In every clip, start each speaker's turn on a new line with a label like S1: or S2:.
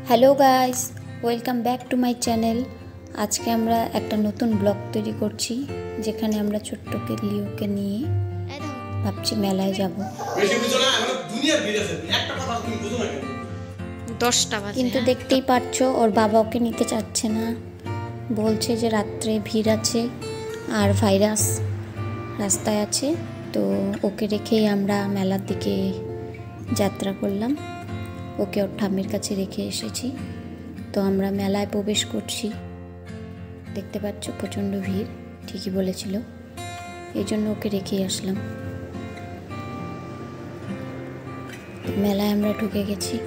S1: Hello guys, welcome back to my channel. আজকে আমরা একটা নতুন ব্লগ তৈরি করছি, যেখানে আমরা ছোট্টকে লিওকে নিয়ে ভাবছি মেলায় যাব। কিন্তু দেখতেই পাচ্ছ ওর বাবা ওকে নিতে চাচ্ছে না, বলছে যে রাত্রে ভিড় আছে আর ভাইরাস রাস্তায় আছে। তো ওকে রেখেই আমরা মেলার দিকে যাত্রা করলাম। ওকে ওর ঠাম্মির কাছে রেখে এসেছি। তো আমরা মেলায় প্রবেশ করছি, দেখতে পাচ্ছ প্রচণ্ড ভিড়, ঠিকই বলেছিল, এই জন্য ওকে রেখেই আসলাম। মেলায় আমরা ঢুকে গেছি।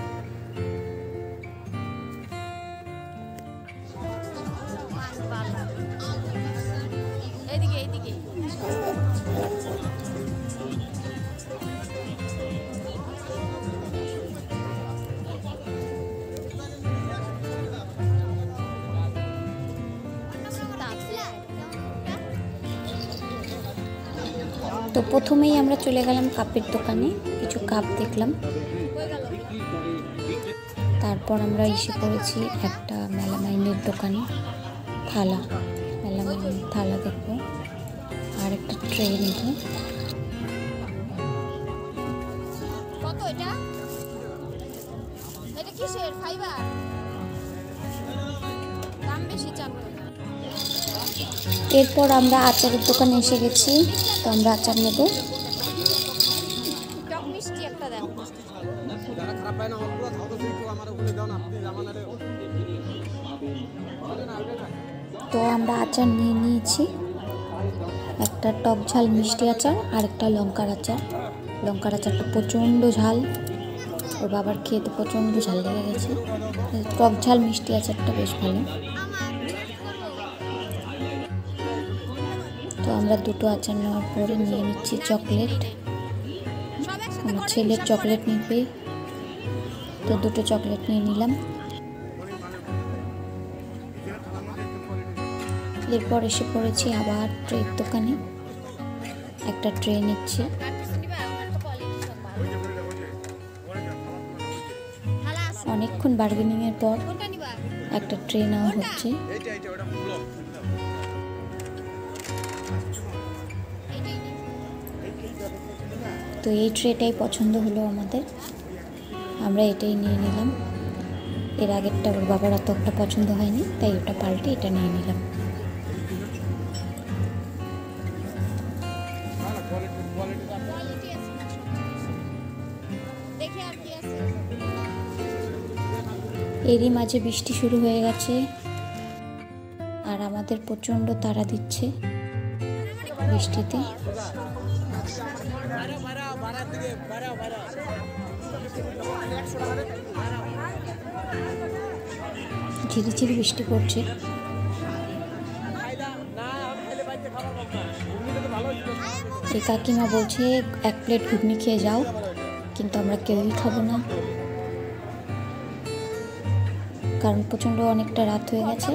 S1: তো প্রথমেই আমরা চলে গেলাম কাপের দোকানে, কিছু কাপ দেখলাম। তারপর আমরা এসে পড়েছি একটা মেলামাইনের দোকানে, থালা, মেলামাইনের থালা দেখবো আর একটা ট্রে নিতে। এরপর আমরা আচারের দোকানে এসে গেছি, তো আমরা আচার নেব। তো আমরা আচার নিয়ে নিয়েছি, একটা টক ঝাল মিষ্টি আচার আর একটা লঙ্কার আচার। লঙ্কার আচারটা প্রচণ্ড ঝাল, ওর বাবার খেতে প্রচণ্ড ঝাল লেগে গেছে। টক ঝাল মিষ্টি আচারটা বেশ ভালো। তো আমরা দুটো আচার নেওয়ার পরে নিয়ে নিচ্ছি চকলেট। আমার ছেলের চকলেট নিবে, তো দুটো চকলেট নিয়ে নিলাম। এরপর এসে পড়েছি আবার ট্রের দোকানে, একটা ট্রে নিচ্ছি। অনেকক্ষণ বার্গেনিংয়ের পর একটা ট্রে নেওয়া হচ্ছে। তো এই ট্রেটাই পছন্দ হলো আমাদের, আমরা এটাই নিয়ে নিলাম। এর আগেরটা ওর বাবার অত একটা পছন্দ হয়নি, তাই ওটা পাল্টে এটা নিয়ে নিলাম। এরই মাঝে বৃষ্টি শুরু হয়ে গেছে আর আমাদের প্রচণ্ড তাড়া দিচ্ছে বৃষ্টিতে। ঝিরিঝিরি বৃষ্টি পড়ছে। এই কাকিমা বলছে 1 প্লেট ঘুগনি খেয়ে যাও, কিন্তু আমরা কেউই খাবো না, কারণ প্রচণ্ড অনেকটা রাত হয়ে গেছে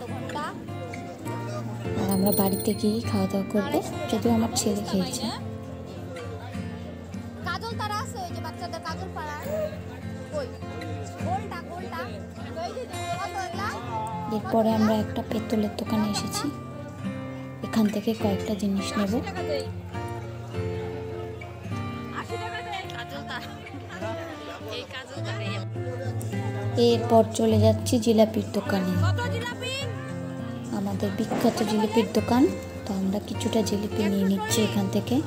S1: আর আমরা বাড়িতে গিয়েই খাওয়া দাওয়া করবো, যদিও আমার ছেলে খেয়েছে। এরপরে আমরা একটা পেতলের দোকানে এসেছি, এখান থেকে কয়েকটা জিনিস নেব। এরপর চলে যাচ্ছি জিলাপির দোকানে, আমাদের বিখ্যাত জিলিপির দোকান। তো আমরা কিছুটা জিলিপি নিয়ে নিচ্ছি এখান থেকে।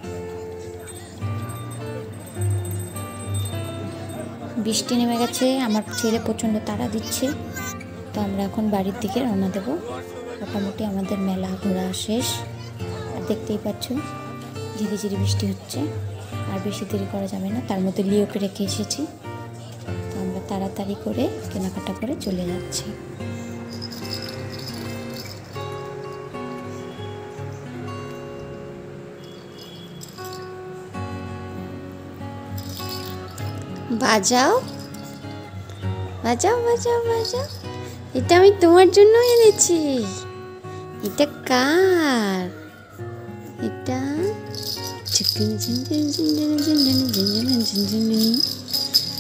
S1: বৃষ্টি নেমে গেছে, আমার ছেলে প্রচণ্ড তাড়া দিচ্ছে, তো আমরা এখন বাড়ির দিকে রওনা দেব। মোটামুটি আমাদের মেলা ঘোরা শেষ, আর দেখতেই পাচ্ছ ঝিরিঝিরি বৃষ্টি হচ্ছে, আর বেশি দেরি করা যাবে না, তার মধ্যে লিওকে রেখে এসেছি। তো আমরা তাড়াতাড়ি করে কেনাকাটা করে চলে যাচ্ছি। বাজাও বাজাও বাজাও বাজাও, এটা আমি তোমার জন্য এনেছি। এটা কার? এটা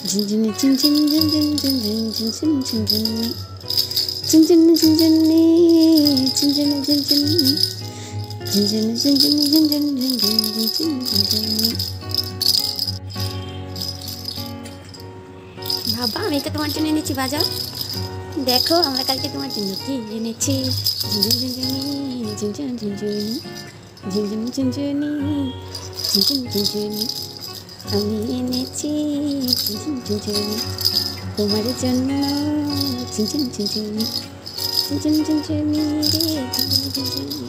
S1: ঝিনঝিনি ঝিনঝিনি ঝিনঝিনি ঝিনঝিনি ঝিনঝিনি ঝিনঝিনি ঝিনঝিনি ঝিনঝিনি ঝিনঝিনি ঝিনঝিনি ঝিনঝিনি ঝিনঝিনি ঝিনঝিনি ঝিনঝিনি ঝিনঝিনি। বাবা আমি তো তোমার জন্য এনেছি, বাজাও দেখো আমরা কালকে তোমার জন্য কি এনেছি। ঝিনঝিনি ঝিনঝিনি ঝিনঝিনি ঝিনঝিনি ঝিনঝিনি ঝিনঝিনি ঝিনঝিনি আমি এনেছি ঝিনঝিনি ঝিনঝিনি তোমার জন্য। ঝিনঝিনি ঝিনঝিনি ঝিনঝিনি ঝিনঝিনি রে ঝিনঝিনি ঝিনঝিনি।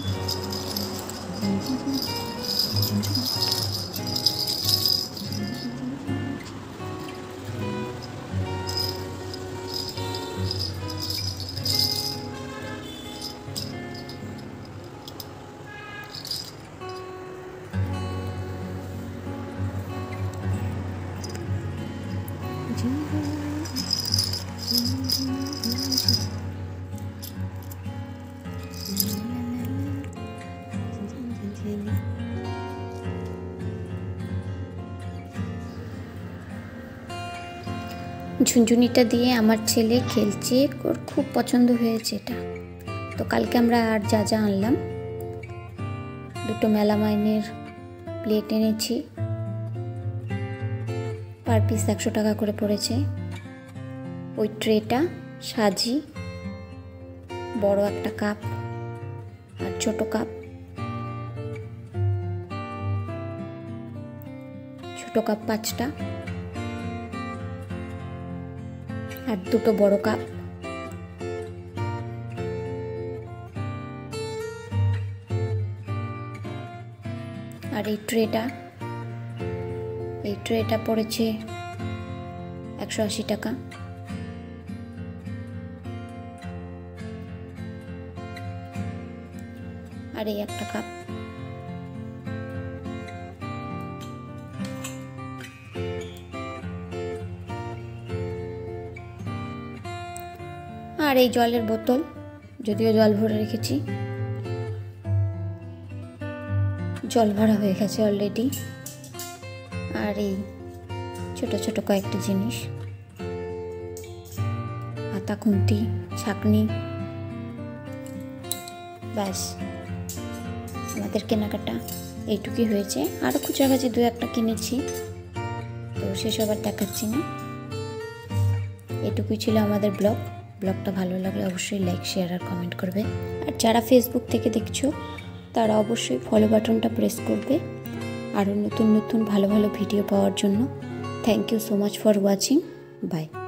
S1: ঝুনঝুনিটা দিয়ে আমার ছেলে খেলছে, ওর খুব পছন্দ হয়েছে এটা। তো কালকে আমরা আর যা যা আনলাম, দুটো মেলামাইনের প্লেট এনেছি, পার পিস 100 টাকা করে পড়েছে। ওই ট্রেটা, সাজি, বড় একটা কাপ আর ছোট কাপ, ছোট কাপ 5টা আর দুটো বড় কাপ। আর এই ট্রেটা পড়েছে 180 টাকা। আর এই একটা কাপ। আর এই জলের বোতল, যদিও জল ভরে রেখেছি, জল ভরা হয়ে গেছে অলরেডি। আর এই ছোট ছোট কয়েকটা জিনিস, হাতা, খুন্তি, ছাঁকনি, ব্যাস আমাদের কেনাকাটা এইটুকুই হয়েছে। আরও খুচরা কাছে 2-1টা কিনেছি, তো সেসব আর দেখাচ্ছি না। এটুকুই ছিল আমাদের ব্লগটা ভালো লাগলে অবশ্যই লাইক, শেয়ার আর কমেন্ট করবে। আর যারা ফেসবুক থেকে দেখছো তারা অবশ্যই ফলো বাটনটা প্রেস করবে আরও নতুন নতুন ভালো ভালো ভিডিও পাওয়ার জন্য। Thank you so much for watching. By.